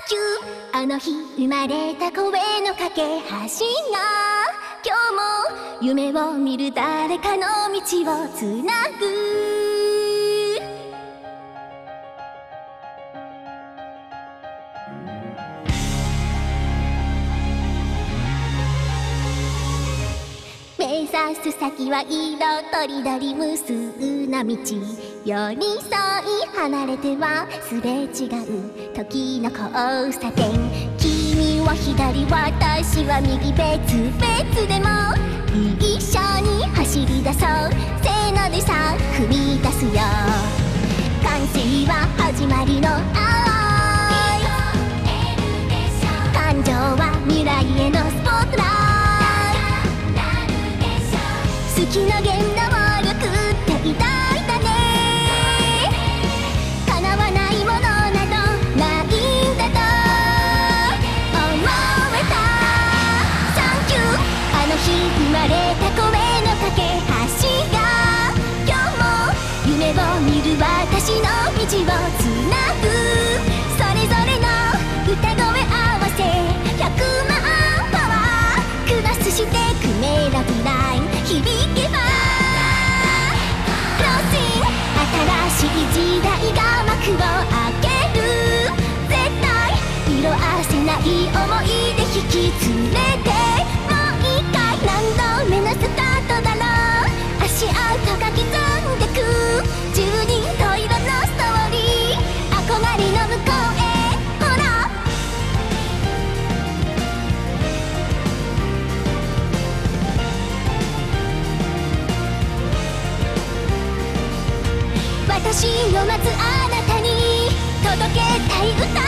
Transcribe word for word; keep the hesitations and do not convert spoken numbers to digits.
キューあの日生まれた声の架け橋が今日も夢を見る誰かの道をつなぐ目指す先は色とりどり無数な道寄り添い離れてはすれ違う時の交差点君は左私は右別々でも一緒に走り出そうせーのでさ踏み出すよ完成は始まりの愛感情は未来へのスポットライト好きな原動力って偉大だね叶わないものなどないんだと思えたサンキューあの日生まれた声の架け橋が今日も夢を見る私の道をつなぐそれぞれの歌声合わせひゃくまんパワークロスしてくメロディライン響けばクロッシング新しい時代が幕を開ける絶対色あせない想いで引き連れてもう一回何度目のスタートだろう足跡が刻んでく十人十色のストーリー憧れの向こうへほら私を待つあなたに届けたい歌